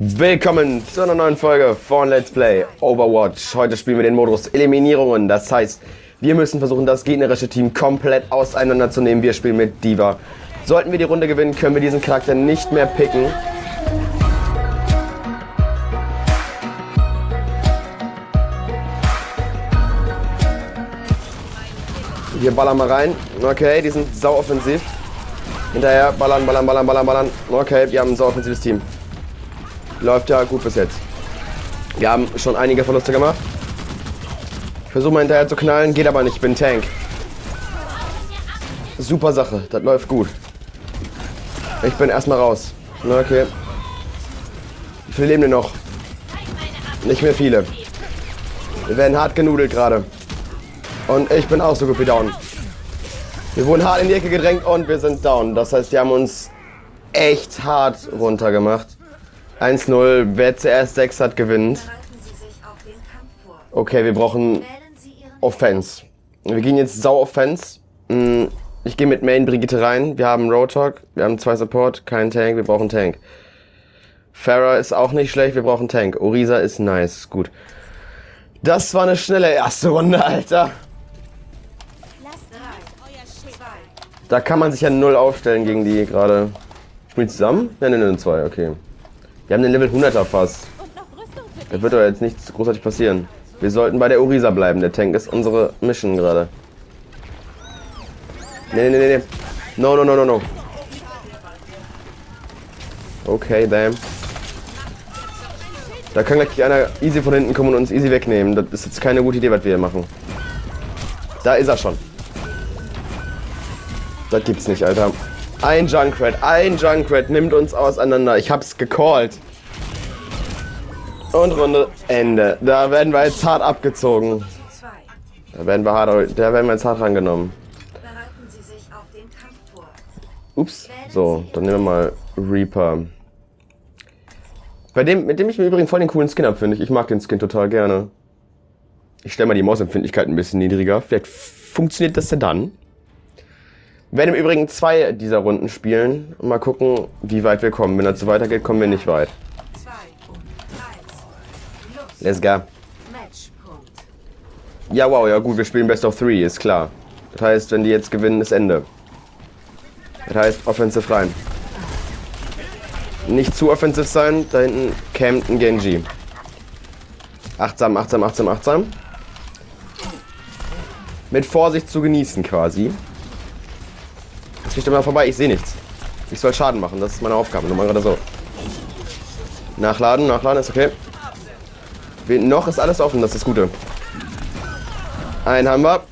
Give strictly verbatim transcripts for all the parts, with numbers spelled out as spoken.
Willkommen zu einer neuen Folge von Let's Play Overwatch. Heute spielen wir den Modus Eliminierungen. Das heißt, wir müssen versuchen, das gegnerische Team komplett auseinanderzunehmen. Wir spielen mit D.Va. Sollten wir die Runde gewinnen, können wir diesen Charakter nicht mehr picken. Wir ballern mal rein. Okay, die sind sau offensiv. Hinterher ballern, ballern, ballern, ballern, ballern. Okay, wir haben ein sau offensives Team. Läuft ja gut bis jetzt. Wir haben schon einige Verluste gemacht. Ich versuche mal hinterher zu knallen, geht aber nicht. Ich bin Tank. Super Sache, das läuft gut. Ich bin erstmal raus. Okay. Wie viele leben denn noch? Nicht mehr viele. Wir werden hart genudelt gerade. Und ich bin auch so gut wie down. Wir wurden hart in die Ecke gedrängt und wir sind down. Das heißt, die haben uns echt hart runtergemacht. eins null, wer zuerst sechs hat, gewinnt. Okay, wir brauchen Offense. Wir gehen jetzt sau Offense. Ich gehe mit Main Brigitte rein. Wir haben Roadhog, wir haben zwei Support, keinen Tank, wir brauchen Tank. Pharah ist auch nicht schlecht, wir brauchen Tank. Orisa ist nice, gut. Das war eine schnelle erste Runde, Alter. Da kann man sich ja null aufstellen gegen die gerade. Spielen zusammen? Nein, nein, nein, zwei, okay. Wir haben den Level hunderter fast. Das wird doch jetzt nichts großartig passieren. Wir sollten bei der Orisa bleiben. Der Tank ist unsere Mission gerade. Nee, nee, nee, nee. No, no, no, no, no. Okay, damn. Da kann gleich einer easy von hinten kommen und uns easy wegnehmen. Das ist jetzt keine gute Idee, was wir hier machen. Da ist er schon. Das gibt's nicht, Alter. Ein Junkrat, ein Junkrat nimmt uns auseinander. Ich hab's gecallt. Und Runde Ende. Da werden wir jetzt hart abgezogen. Da werden wir hart, da werden wir jetzt hart rangenommen. Ups. So, dann nehmen wir mal Reaper. Bei dem, mit dem ich mir übrigens voll den coolen Skin habe, finde ich. Ich mag den Skin total gerne. Ich stelle mal die Mausempfindlichkeit ein bisschen niedriger. Vielleicht funktioniert das ja dann. Wir werden im Übrigen zwei dieser Runden spielen und mal gucken, wie weit wir kommen. Wenn das so weitergeht, kommen wir nicht weit. Let's go. Ja, wow, ja gut, wir spielen Best of Three, ist klar. Das heißt, wenn die jetzt gewinnen, ist Ende. Das heißt, offensive rein. Nicht zu offensiv sein, da hinten campt ein Genji. Achtsam, achtsam, achtsam, achtsam. Mit Vorsicht zu genießen quasi. Jetzt bin ich doch mal vorbei, ich sehe nichts. Ich soll Schaden machen, das ist meine Aufgabe, nur mal gerade so. Nachladen, nachladen ist okay. Noch ist alles offen, das ist das Gute. Einen haben wir.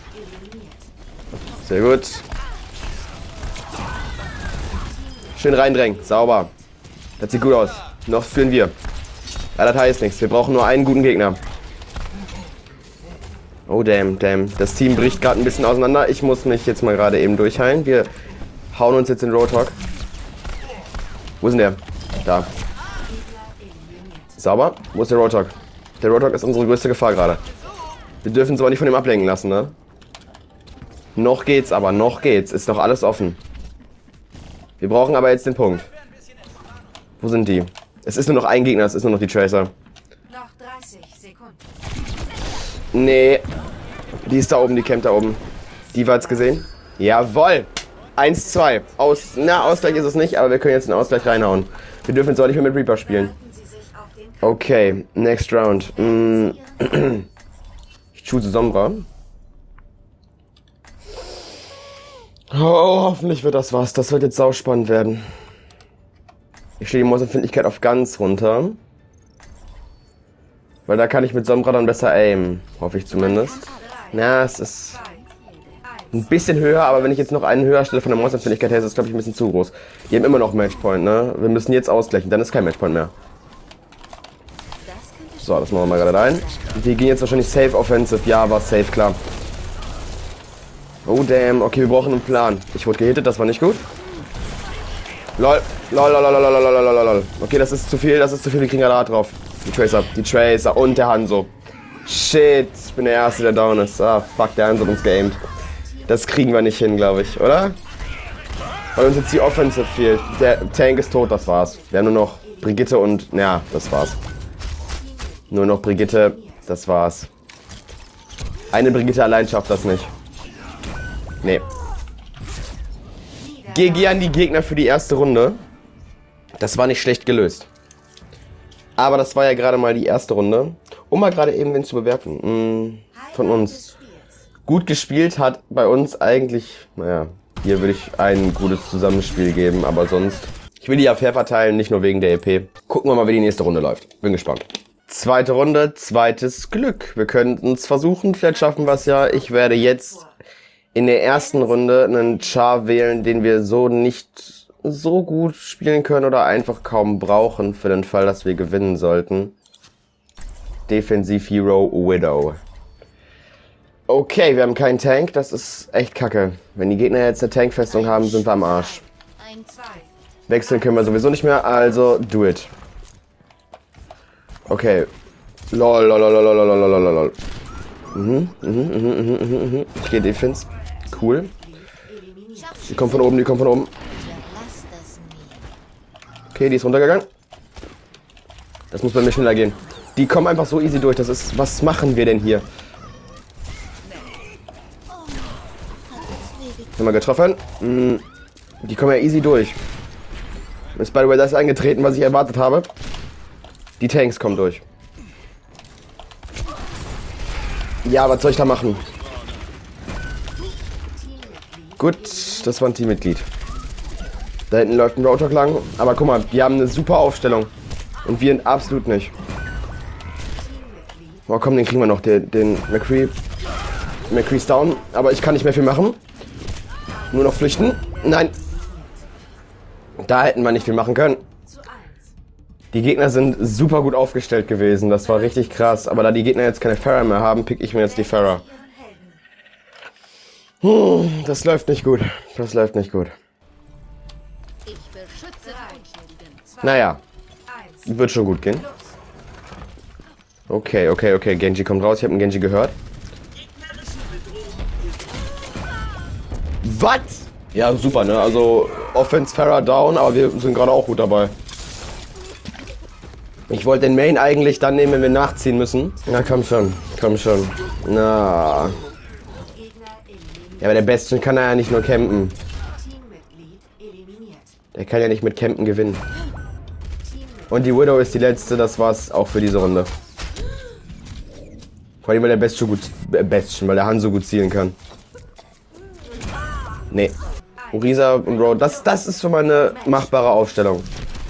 Sehr gut. Schön reindrängen, sauber. Das sieht gut aus. Noch führen wir. Ja, das heißt nichts, wir brauchen nur einen guten Gegner. Oh damn, damn. Das Team bricht gerade ein bisschen auseinander. Ich muss mich jetzt mal gerade eben durchheilen. Wir hauen uns jetzt in Roadhog. Wo ist denn der? Da. Sauber. Wo ist der Roadhog? Der Roadhog ist unsere größte Gefahr gerade. Wir dürfen uns aber nicht von ihm ablenken lassen, ne? Noch geht's aber, noch geht's. Ist noch alles offen. Wir brauchen aber jetzt den Punkt. Wo sind die? Es ist nur noch ein Gegner, es ist nur noch die Tracer. Noch dreißig Sekunden. Nee. Die ist da oben, die campt da oben. Die war jetzt gesehen? Jawoll! eins zwei. Aus, na, Ausgleich ist es nicht, aber wir können jetzt einen Ausgleich reinhauen. Wir dürfen jetzt auch nicht mehr mit Reaper spielen. Okay, next round. Mm. Ich choose Sombra. Oh, hoffentlich wird das was. Das wird jetzt sauspannend werden. Ich stelle die Mausempfindlichkeit auf ganz runter. Weil da kann ich mit Sombra dann besser aimen. Hoffe ich zumindest. Na, es ist ein bisschen höher, aber wenn ich jetzt noch einen höher stelle von der Mausempfindlichkeit her, ist es, glaube ich, ein bisschen zu groß. Die haben immer noch Matchpoint, ne? Wir müssen jetzt ausgleichen, dann ist kein Matchpoint mehr. So, das machen wir mal gerade rein. Die gehen jetzt wahrscheinlich safe offensive. Ja, war safe, klar. Oh, damn. Okay, wir brauchen einen Plan. Ich wurde gehittet, das war nicht gut. Lol. Lol, lol, lol, lol, lol, lol, lol, lol. Okay, das ist zu viel, das ist zu viel. Wir kriegen gerade drauf. Die Tracer, die Tracer und der Hanzo. Shit, ich bin der Erste, der down ist. Ah, fuck, der Hanzo hat uns geaimt. Das kriegen wir nicht hin, glaube ich, oder? Weil uns jetzt die Offensive fehlt. Der Tank ist tot, das war's. Wir haben nur noch Brigitte und... Ja, das war's. Nur noch Brigitte, das war's. Eine Brigitte allein schafft das nicht. Nee. G G an die Gegner für die erste Runde. Das war nicht schlecht gelöst. Aber das war ja gerade mal die erste Runde. Um mal gerade eben wen zu bewerten. Hm, von uns. Gut gespielt hat bei uns eigentlich... Naja, hier würde ich ein gutes Zusammenspiel geben, aber sonst... Ich will die ja fair verteilen, nicht nur wegen der E P. Gucken wir mal, wie die nächste Runde läuft. Bin gespannt. Zweite Runde, zweites Glück. Wir könnten es versuchen, vielleicht schaffen wir es ja. Ich werde jetzt in der ersten Runde einen Char wählen, den wir so nicht so gut spielen können oder einfach kaum brauchen für den Fall, dass wir gewinnen sollten. Defensiv-Hero Widow. Okay, wir haben keinen Tank, das ist echt kacke. Wenn die Gegner jetzt eine Tankfestung haben, sind wir am Arsch. Wechseln können wir sowieso nicht mehr, also do it. Okay. Lol, lol, lol, lol, lol, lol, lol, lol, lol. Mhm, mhm, mhm, mhm, mhm, mhm. Ich gehe Defense. Cool. Die kommt von oben, die kommt von oben. Okay, die ist runtergegangen. Das muss bei mir schneller gehen. Die kommen einfach so easy durch, das ist... Was machen wir denn hier? Haben wir getroffen? Mhm. Die kommen ja easy durch. Ist by the way das eingetreten, was ich erwartet habe. Die Tanks kommen durch. Ja, was soll ich da machen? Gut, das war ein Teammitglied. Da hinten läuft ein Roadhog lang. Aber guck mal, wir haben eine super Aufstellung. Und wir absolut nicht. Oh komm, den kriegen wir noch, den, den McCree. McCree's down. Aber ich kann nicht mehr viel machen. Nur noch flüchten. Nein. Da hätten wir nicht viel machen können. Die Gegner sind super gut aufgestellt gewesen. Das war richtig krass. Aber da die Gegner jetzt keine Pharah mehr haben, pick ich mir jetzt die Pharah. Hm, das läuft nicht gut. Das läuft nicht gut. Naja. Wird schon gut gehen. Okay, okay, okay. Genji kommt raus. Ich habe einen Genji gehört. Was? Ja, super, ne? Also, Offense Pharah down, aber wir sind gerade auch gut dabei. Ich wollte den Main eigentlich dann nehmen, wenn wir nachziehen müssen. Na, komm schon. Komm schon. Na. Ja, aber der Bastion kann er ja nicht nur campen. Der kann ja nicht mit Campen gewinnen. Und die Widow ist die letzte, das war's auch für diese Runde. Vor allem, weil der Bastion gut... Äh, Bastion, weil der Han so gut zielen kann. Nee. Orisa und Road, das, das ist schon mal eine machbare Aufstellung.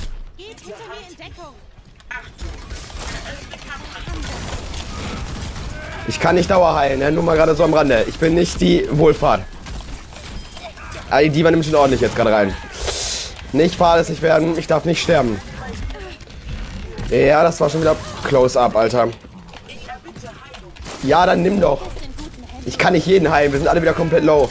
Ich kann nicht Dauerheilen, ne? Nur mal gerade so am Rande. Ich bin nicht die Wohlfahrt. Ah, die war nämlich schon ordentlich jetzt gerade rein. Nicht fahrlässig werden, ich darf nicht sterben. Ja, das war schon wieder Close-Up, Alter. Ja, dann nimm doch. Ich kann nicht jeden heilen, wir sind alle wieder komplett low.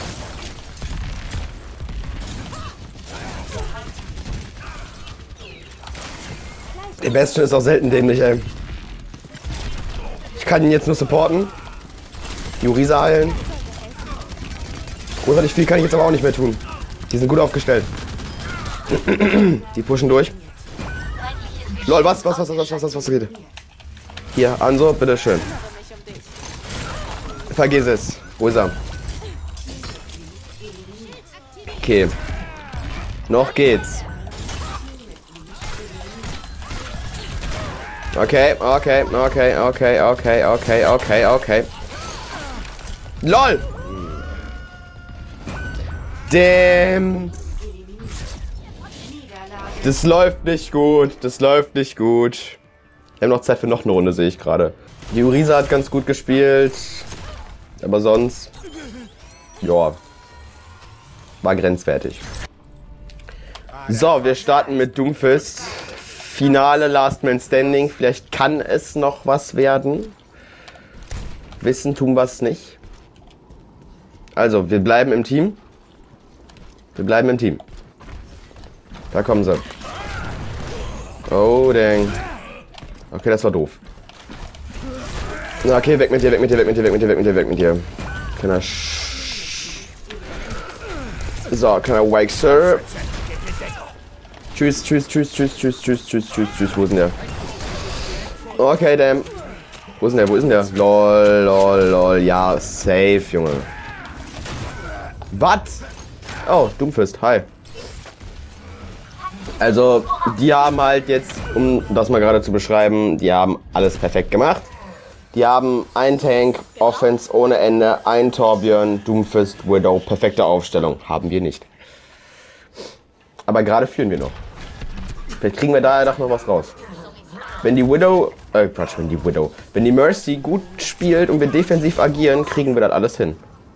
Der Bastion ist auch selten dämlich, ey. Ich kann ihn jetzt nur supporten. Die Orisa heilen. Großartig viel kann ich jetzt aber auch nicht mehr tun. Die sind gut aufgestellt. Die pushen durch. Lol, was, was, was, was, was, was, was geht? Hier, Anso, bitteschön. Vergiss es. Wo ist er? Okay. Noch geht's. Okay, okay, okay, okay, okay, okay, okay, okay. LOL! Damn! Das läuft nicht gut, das läuft nicht gut. Wir haben noch Zeit für noch eine Runde, sehe ich gerade. Die Orisa hat ganz gut gespielt. Aber sonst... Ja. War grenzwertig. So, wir starten mit Doomfist. Finale Last Man Standing. Vielleicht kann es noch was werden. Wissen tun wir es nicht. Also, wir bleiben im Team. Wir bleiben im Team. Da kommen sie. Oh, dang. Okay, das war doof. Okay, weg mit dir, weg mit dir, weg mit dir, weg mit dir, weg mit dir, weg mit dir. Kleiner Sch So, kleiner Wake, Sir. Tschüss, tschüss, tschüss, tschüss, tschüss, tschüss, tschüss, tschüss, tschüss. Wo ist denn der? Okay, damn. Wo ist denn der? Wo ist denn der? Lol, lol, lol. Ja, safe, Junge. Was? Oh, Doomfist. Hi. Also, die haben halt jetzt, um das mal gerade zu beschreiben, die haben alles perfekt gemacht. Die haben einen Tank, Offense ohne Ende, einen Torbjörn, Doomfist, Widow, perfekte Aufstellung. Haben wir nicht. Aber gerade führen wir noch. Vielleicht kriegen wir da ja doch noch was raus. Wenn die Widow, äh Quatsch, wenn die Widow, wenn die Mercy gut spielt und wir defensiv agieren, kriegen wir das alles hin.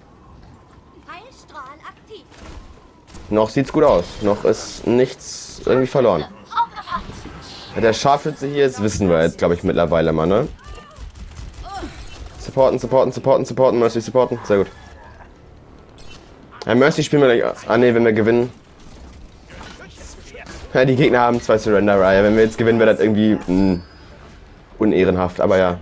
Noch sieht's gut aus. Noch ist nichts irgendwie verloren. Der Scharfschütze hier ist, wissen wir jetzt, glaube ich, mittlerweile mal, ne? Supporten, supporten, supporten, supporten, Mercy, supporten. Sehr gut. Ja, Mercy spielen wir gleich. Ah, ne, wenn wir gewinnen. Ja, die Gegner haben zwei Surrender-Reihe. Wenn wir jetzt gewinnen, wäre das irgendwie mh, unehrenhaft, aber ja.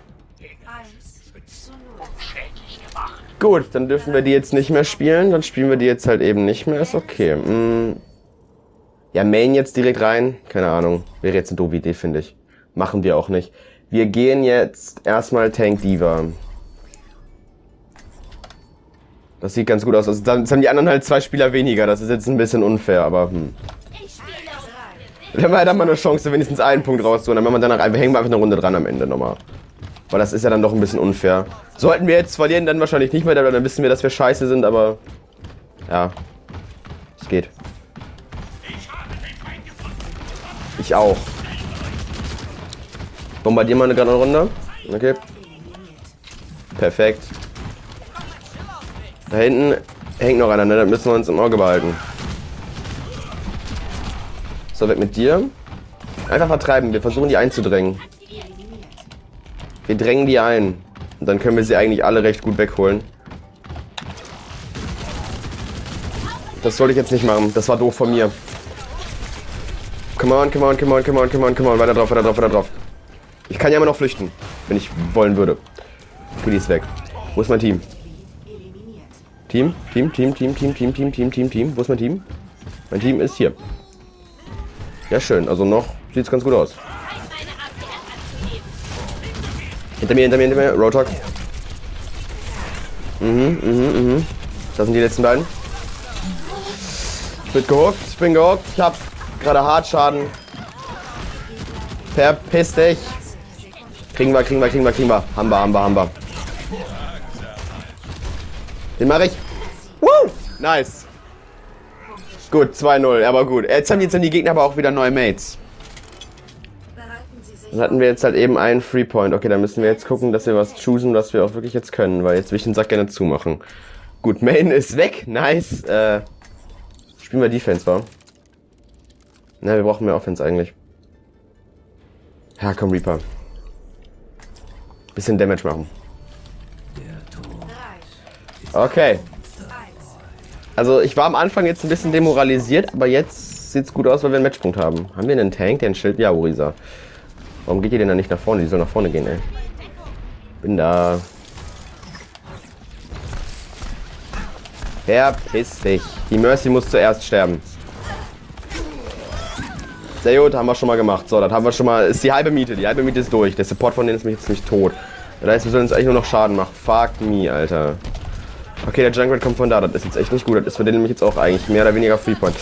Gut, dann dürfen wir die jetzt nicht mehr spielen. Dann spielen wir die jetzt halt eben nicht mehr. Ist okay. Mh. Ja, Main jetzt direkt rein. Keine Ahnung. Wäre jetzt eine doofe Idee, finde ich. Machen wir auch nicht. Wir gehen jetzt erstmal Tank Diva. Das sieht ganz gut aus. Also dann haben die anderen halt zwei Spieler weniger. Das ist jetzt ein bisschen unfair, aber hm. Dann haben wir dann mal eine Chance, wenigstens einen Punkt rauszuholen. Dann machen wir danach, hängen wir einfach eine Runde dran am Ende nochmal. Weil das ist ja dann doch ein bisschen unfair. Sollten wir jetzt verlieren, dann wahrscheinlich nicht mehr, dann wissen wir, dass wir scheiße sind, aber ja, es geht. Ich auch. Bombardieren wir eine gerade Runde. Okay. Perfekt. Da hinten hängt noch einer, ne? Das müssen wir uns im Auge behalten. So, weg mit dir. Einfach vertreiben. Wir versuchen die einzudrängen. Wir drängen die ein. Und dann können wir sie eigentlich alle recht gut wegholen. Das sollte ich jetzt nicht machen. Das war doof von mir. Come on, come on, come on, come on, come on, come on. Weiter drauf, weiter drauf, weiter drauf. Ich kann ja immer noch flüchten, wenn ich wollen würde. Gut, die ist weg. Wo ist mein Team? Team, Team, Team, Team, Team, Team, Team, Team, Team, Team. Wo ist mein Team? Mein Team ist hier. Ja, schön. Also noch sieht es ganz gut aus. Hinter mir, hinter mir, hinter mir. Roadhog. Mhm, mhm, mhm. Das sind die letzten beiden. Ich bin gehuckt, ich bin gehuckt. Ich hab gerade Hartschaden. Verpiss dich. Kriegen wir, kriegen wir, kriegen wir, kriegen wir. Haben wir, haben wir, haben wir. Den mache ich. Woo! Nice. Gut, zwei null, aber gut. Jetzt haben jetzt die Gegner aber auch wieder neue Mates. Dann hatten wir jetzt halt eben einen Free Point. Okay, dann müssen wir jetzt gucken, dass wir was choosen, was wir auch wirklich jetzt können, weil jetzt will ich den Sack gerne zumachen. Gut, Main ist weg. Nice. Äh, spielen wir Defense, wa? Na, wir brauchen mehr Offense eigentlich. Ja, komm, Reaper. Bisschen Damage machen. Okay. Also ich war am Anfang jetzt ein bisschen demoralisiert, aber jetzt sieht's gut aus, weil wir einen Matchpunkt haben. Haben wir einen Tank, der ein Schild? Ja, Orisa. Warum geht ihr denn dann nicht nach vorne? Die soll nach vorne gehen, ey. Bin da. Verpiss dich. Die Mercy muss zuerst sterben. Sehr gut, haben wir schon mal gemacht. So, das haben wir schon mal. Ist die halbe Miete. Die halbe Miete ist durch. Der Support von denen ist mich jetzt nicht tot. Das heißt, wir sollen uns eigentlich nur noch Schaden machen. Fuck me, Alter. Okay, der Junkrat kommt von da. Das ist jetzt echt nicht gut. Das ist für den nämlich jetzt auch eigentlich mehr oder weniger Freepoint.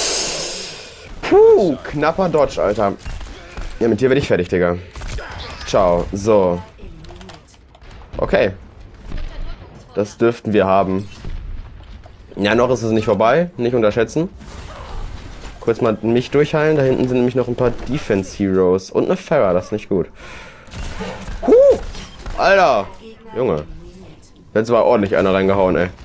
Puh, knapper Dodge, Alter. Ja, mit dir werde ich fertig, Digga. Ciao. So. Okay. Das dürften wir haben. Ja, noch ist es nicht vorbei. Nicht unterschätzen. Kurz mal mich durchheilen. Da hinten sind nämlich noch ein paar Defense Heroes. Und eine Pharah, das ist nicht gut. Huh! Alter! Junge. Jetzt war ordentlich einer reingehauen, ey.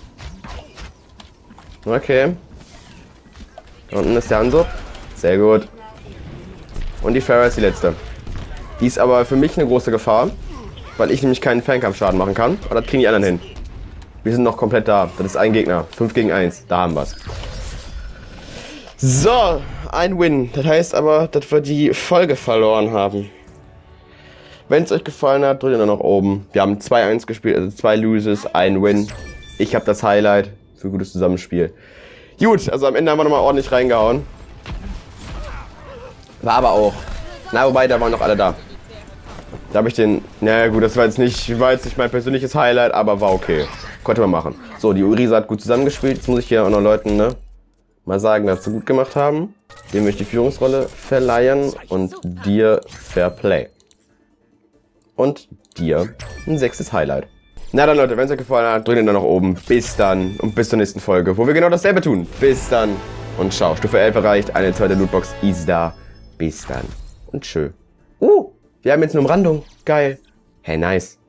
Okay. Da unten ist der Hanzo. Sehr gut. Und die Pharah ist die letzte. Die ist aber für mich eine große Gefahr. Weil ich nämlich keinen Fernkampfschaden machen kann. Aber das kriegen die anderen hin. Wir sind noch komplett da. Das ist ein Gegner. fünf gegen eins. Da haben wir's. So, ein Win. Das heißt aber, dass wir die Folge verloren haben. Wenn es euch gefallen hat, drückt ihr noch nach oben. Wir haben zwei eins gespielt, also zwei Loses, ein Win. Ich habe das Highlight für gutes Zusammenspiel. Gut, also am Ende haben wir nochmal ordentlich reingehauen. War aber auch. Na, wobei, da waren noch alle da. Da habe ich den... Naja gut, das war jetzt nicht, war jetzt nicht mein persönliches Highlight, aber war okay. Konnte man machen. So, die Orisa hat gut zusammengespielt. Jetzt muss ich hier auch noch Leuten, ne, mal sagen, dass sie gut gemacht haben. Dem möchte ich die Führungsrolle verleihen. Und dir Fair Play. Und dir ein sechstes Highlight. Na dann Leute, wenn es euch gefallen hat, drückt den Daumen nach oben. Bis dann und bis zur nächsten Folge, wo wir genau dasselbe tun. Bis dann und ciao. Stufe elf erreicht, eine zweite Lootbox ist da. Bis dann und tschö. Uh, wir haben jetzt eine Umrandung. Geil. Hey, nice.